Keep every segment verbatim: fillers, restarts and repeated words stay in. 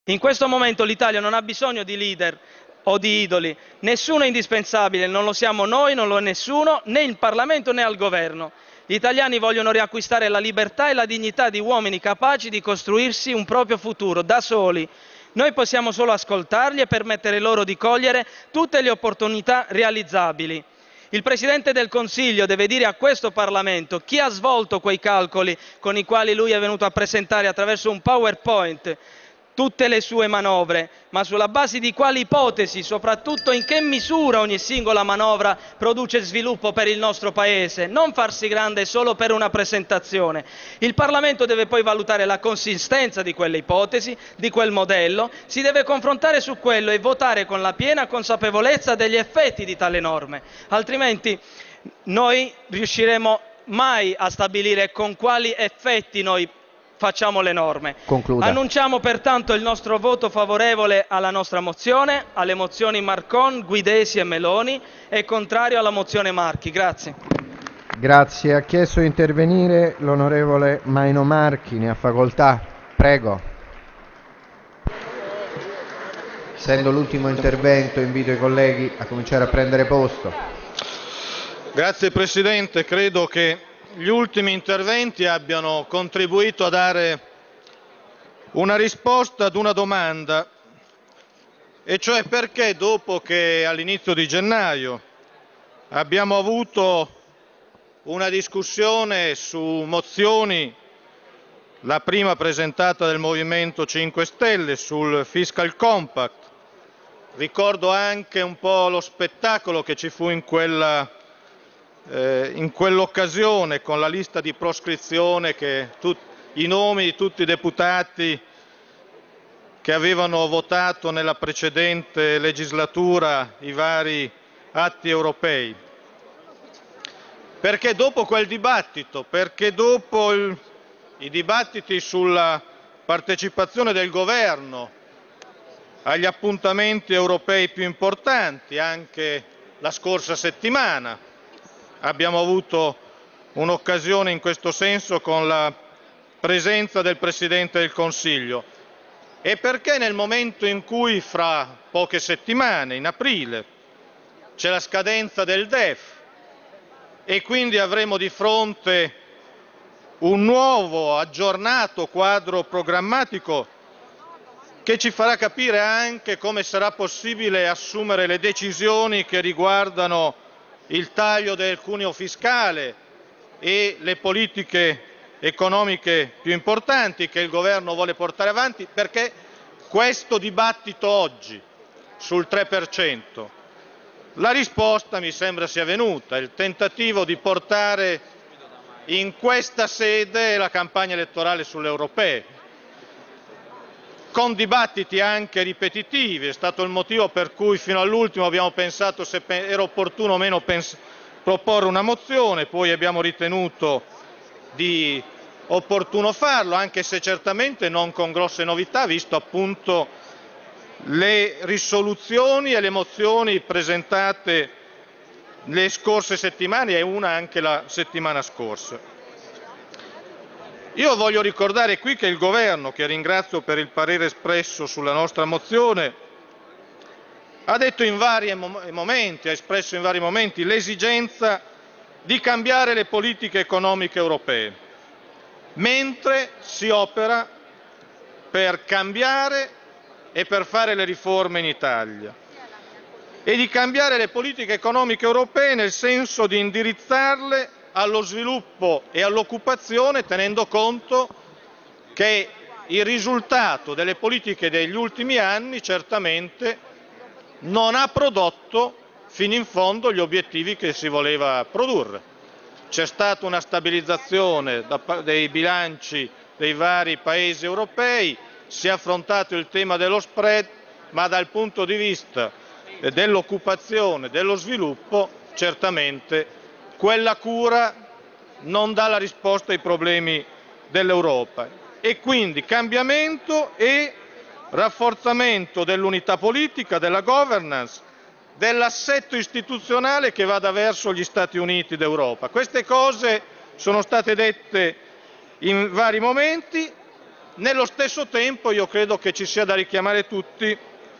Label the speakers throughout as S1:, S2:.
S1: In questo momento l'Italia non ha bisogno di leader o di idoli, nessuno è indispensabile, non lo siamo noi, non lo è nessuno, né in Parlamento né al governo. Gli italiani vogliono riacquistare la libertà e la dignità di uomini capaci di costruirsi un proprio futuro da soli. Noi possiamo solo ascoltarli e permettere loro di cogliere tutte le opportunità realizzabili. Il Presidente del Consiglio deve dire a questo Parlamento chi ha svolto quei calcoli con i quali lui è venuto a presentare attraverso un PowerPoint tutte le sue manovre, ma sulla base di quali ipotesi, soprattutto in che misura ogni singola manovra produce sviluppo per il nostro Paese, non farsi grande solo per una presentazione. Il Parlamento deve poi valutare la consistenza di quelle ipotesi, di quel modello, si deve confrontare su quello e votare con la piena consapevolezza degli effetti di tale norme, altrimenti noi riusciremo mai a stabilire con quali effetti noi facciamo le norme.
S2: Concluda.
S1: Annunciamo pertanto il nostro voto favorevole alla nostra mozione, alle mozioni Marcon, Guidesi e Meloni e contrario alla mozione Marchi. Grazie.
S2: Grazie. Ha chiesto di intervenire l'onorevole Maino Marchi, ne ha facoltà. Prego. Essendo l'ultimo intervento, invito i colleghi a cominciare a prendere posto.
S3: Grazie Presidente, credo che gli ultimi interventi abbiano contribuito a dare una risposta ad una domanda, e cioè perché dopo che all'inizio di gennaio abbiamo avuto una discussione su mozioni, la prima presentata del Movimento cinque Stelle sul Fiscal Compact, ricordo anche un po' lo spettacolo che ci fu in quella Eh, in quell'occasione con la lista di proscrizione, che tut, i nomi di tutti i deputati che avevano votato nella precedente legislatura i vari atti europei. Perché dopo quel dibattito, perché dopo il, i dibattiti sulla partecipazione del governo agli appuntamenti europei più importanti, anche la scorsa settimana, abbiamo avuto un'occasione in questo senso con la presenza del Presidente del Consiglio, e perché nel momento in cui fra poche settimane, in aprile, c'è la scadenza del D E F e quindi avremo di fronte un nuovo aggiornato quadro programmatico che ci farà capire anche come sarà possibile assumere le decisioni che riguardano il taglio del cuneo fiscale e le politiche economiche più importanti che il Governo vuole portare avanti, perché questo dibattito oggi sul tre per cento, la risposta mi sembra sia venuta, il tentativo di portare in questa sede la campagna elettorale sulle europee, con dibattiti anche ripetitivi. È stato il motivo per cui fino all'ultimo abbiamo pensato se era opportuno o meno proporre una mozione, poi abbiamo ritenuto di opportuno farlo, anche se certamente non con grosse novità, visto appunto le risoluzioni e le mozioni presentate le scorse settimane e una anche la settimana scorsa. Io voglio ricordare qui che il Governo, che ringrazio per il parere espresso sulla nostra mozione, ha detto in vari momenti, ha espresso in vari momenti l'esigenza di cambiare le politiche economiche europee, mentre si opera per cambiare e per fare le riforme in Italia, e di cambiare le politiche economiche europee nel senso di indirizzarle allo sviluppo e all'occupazione, tenendo conto che il risultato delle politiche degli ultimi anni certamente non ha prodotto fino in fondo gli obiettivi che si voleva produrre. C'è stata una stabilizzazione dei bilanci dei vari paesi europei, si è affrontato il tema dello spread, ma dal punto di vista dell'occupazione, dello sviluppo, certamente quella cura non dà la risposta ai problemi dell'Europa, e quindi cambiamento e rafforzamento dell'unità politica, della governance, dell'assetto istituzionale che vada verso gli Stati Uniti d'Europa. Queste cose sono state dette in vari momenti, Nello stesso tempo io credo che ci sia da richiamare tutti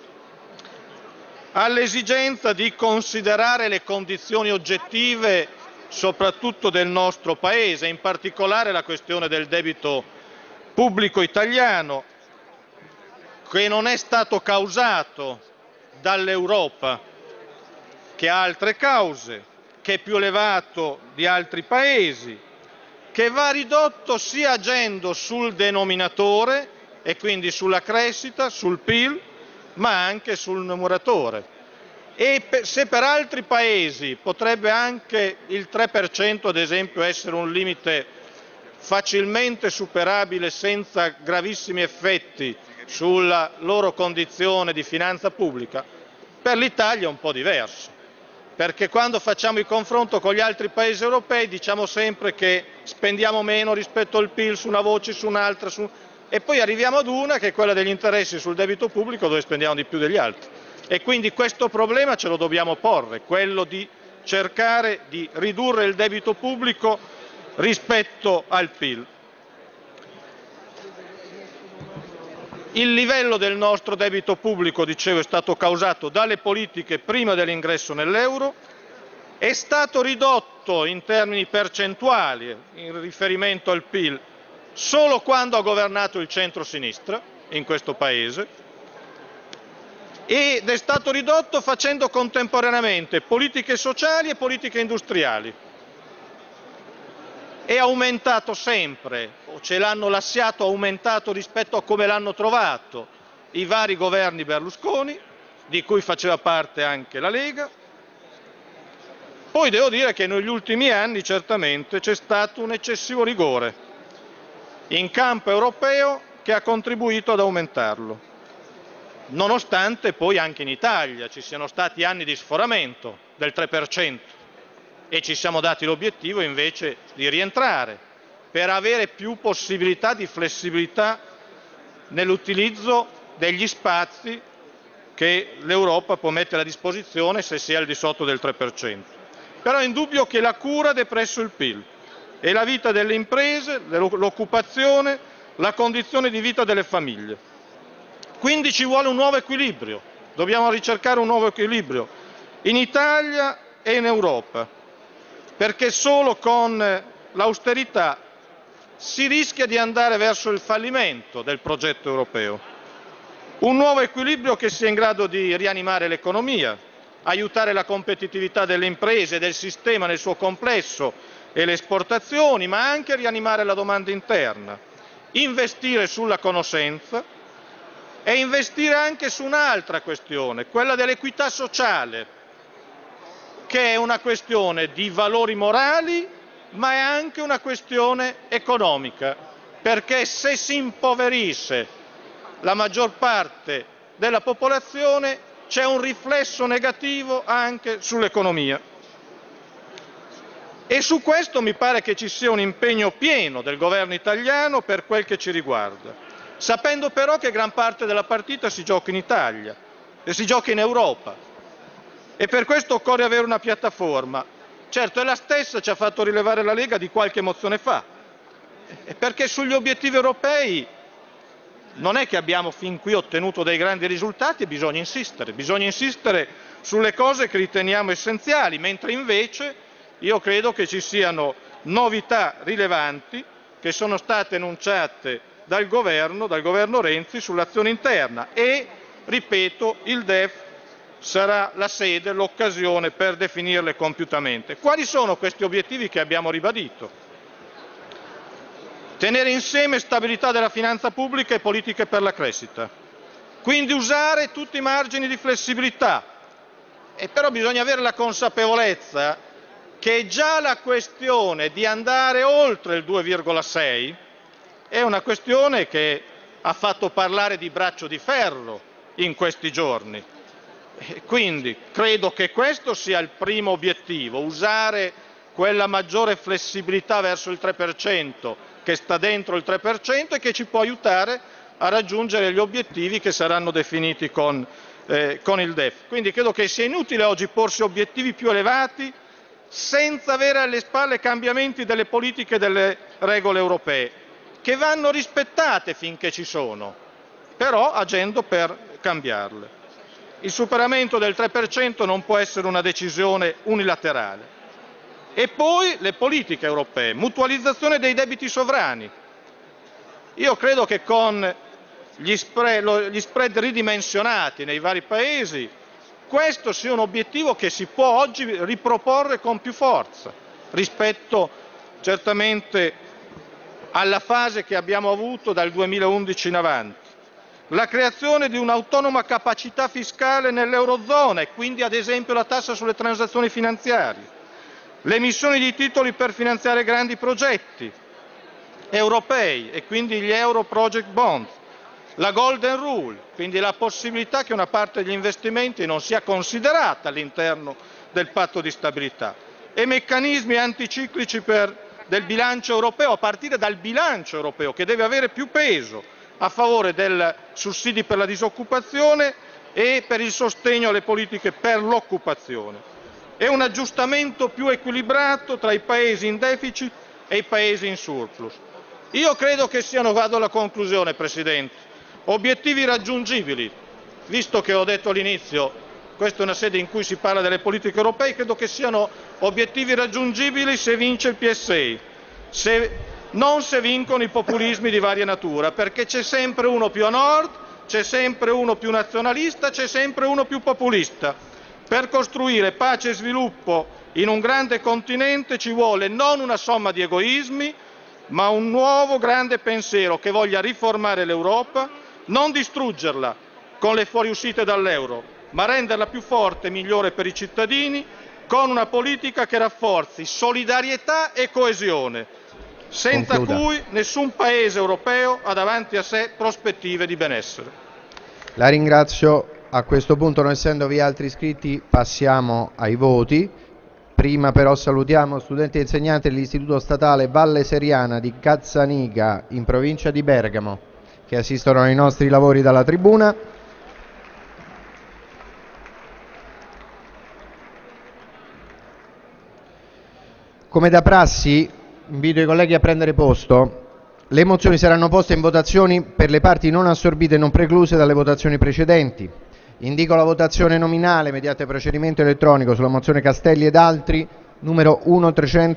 S3: all'esigenza di considerare le condizioni oggettive soprattutto del nostro Paese, in particolare la questione del debito pubblico italiano, che non è stato causato dall'Europa, che ha altre cause, che è più elevato di altri Paesi, che va ridotto sia agendo sul denominatore e quindi sulla crescita, sul P I L, ma anche sul numeratore. E se per altri Paesi potrebbe anche il tre per cento ad esempio essere un limite facilmente superabile senza gravissimi effetti sulla loro condizione di finanza pubblica, per l'Italia è un po' diverso, perché quando facciamo il confronto con gli altri Paesi europei diciamo sempre che spendiamo meno rispetto al P I L su una voce, su un'altra, su... e poi arriviamo ad una che è quella degli interessi sul debito pubblico, dove spendiamo di più degli altri. E quindi questo problema ce lo dobbiamo porre, quello di cercare di ridurre il debito pubblico rispetto al P I L. Il livello del nostro debito pubblico, dicevo, è stato causato dalle politiche prima dell'ingresso nell'euro, è stato ridotto in termini percentuali in riferimento al P I L solo quando ha governato il centro-sinistra in questo Paese, ed è stato ridotto facendo contemporaneamente politiche sociali e politiche industriali. È aumentato sempre, o ce l'hanno lasciato aumentato rispetto a come l'hanno trovato i vari governi Berlusconi, di cui faceva parte anche la Lega. Poi devo dire che negli ultimi anni certamente c'è stato un eccessivo rigore in campo europeo che ha contribuito ad aumentarlo, nonostante poi anche in Italia ci siano stati anni di sforamento del tre per cento e ci siamo dati l'obiettivo invece di rientrare per avere più possibilità di flessibilità nell'utilizzo degli spazi che l'Europa può mettere a disposizione se si è al di sotto del tre per cento. Però è indubbio che la cura ha depresso il P I L e la vita delle imprese, l'occupazione, la condizione di vita delle famiglie. Quindi ci vuole un nuovo equilibrio, dobbiamo ricercare un nuovo equilibrio in Italia e in Europa, perché solo con l'austerità si rischia di andare verso il fallimento del progetto europeo. Un nuovo equilibrio che sia in grado di rianimare l'economia, aiutare la competitività delle imprese e del sistema nel suo complesso e le esportazioni, ma anche rianimare la domanda interna, investire sulla conoscenza e investire anche su un'altra questione, quella dell'equità sociale, che è una questione di valori morali, ma è anche una questione economica, perché se si impoverisce la maggior parte della popolazione c'è un riflesso negativo anche sull'economia. E su questo mi pare che ci sia un impegno pieno del governo italiano per quel che ci riguarda, sapendo però che gran parte della partita si gioca in Italia e si gioca in Europa. E per questo occorre avere una piattaforma. Certo, è la stessa, ci ha fatto rilevare la Lega di qualche mozione fa, perché sugli obiettivi europei non è che abbiamo fin qui ottenuto dei grandi risultati e bisogna insistere, bisogna insistere sulle cose che riteniamo essenziali, mentre invece io credo che ci siano novità rilevanti che sono state enunciate dal governo, dal governo Renzi sull'azione interna e, ripeto, il D E F sarà la sede, l'occasione per definirle compiutamente. Quali sono questi obiettivi che abbiamo ribadito? Tenere insieme stabilità della finanza pubblica e politiche per la crescita. Quindi usare tutti i margini di flessibilità. E però bisogna avere la consapevolezza che già la questione di andare oltre il due virgola sei è una questione che ha fatto parlare di braccio di ferro in questi giorni. Quindi credo che questo sia il primo obiettivo, usare quella maggiore flessibilità verso il tre per cento che sta dentro il tre per cento e che ci può aiutare a raggiungere gli obiettivi che saranno definiti con, eh, con il D E F. Quindi credo che sia inutile oggi porsi obiettivi più elevati senza avere alle spalle cambiamenti delle politiche e delle regole europee. che vanno rispettate finché ci sono, però agendo per cambiarle. Il superamento del tre per cento non può essere una decisione unilaterale. E poi le politiche europee, mutualizzazione dei debiti sovrani. Io credo che con gli spread, gli spread ridimensionati nei vari paesi, questo sia un obiettivo che si può oggi riproporre con più forza rispetto certamente alla fase che abbiamo avuto dal duemilaundici in avanti. La creazione di un'autonoma capacità fiscale nell'Eurozona e quindi ad esempio la tassa sulle transazioni finanziarie, le emissioni di titoli per finanziare grandi progetti europei e quindi gli Euro Project Bonds, la Golden Rule, quindi la possibilità che una parte degli investimenti non sia considerata all'interno del patto di stabilità e meccanismi anticiclici per, del bilancio europeo, a partire dal bilancio europeo che deve avere più peso a favore dei sussidi per la disoccupazione e per il sostegno alle politiche per l'occupazione e un aggiustamento più equilibrato tra i paesi in deficit e i paesi in surplus. Io credo che siano, vado alla conclusione Presidente, obiettivi raggiungibili, visto che ho detto all'inizio, questa è una sede in cui si parla delle politiche europee, credo che siano obiettivi raggiungibili se vince il P S I, se, non se vincono i populismi di varia natura, perché c'è sempre uno più a nord, c'è sempre uno più nazionalista, c'è sempre uno più populista. Per costruire pace e sviluppo in un grande continente ci vuole non una somma di egoismi, ma un nuovo grande pensiero che voglia riformare l'Europa, non distruggerla con le fuoriuscite dall'euro, ma renderla più forte e migliore per i cittadini, con una politica che rafforzi solidarietà e coesione, senza
S2: Concluda.
S3: cui nessun paese europeo ha davanti a sé prospettive di benessere.
S2: La ringrazio. A questo punto, non essendovi altri iscritti, passiamo ai voti. Prima però salutiamo studenti e insegnanti dell'Istituto Statale Valle Seriana di Cazzaniga, in provincia di Bergamo, che assistono ai nostri lavori dalla tribuna. Come da prassi, invito i colleghi a prendere posto. Le mozioni saranno poste in votazioni per le parti non assorbite e non precluse dalle votazioni precedenti. Indico la votazione nominale mediante procedimento elettronico sulla mozione Castelli ed altri, numero uno trecento.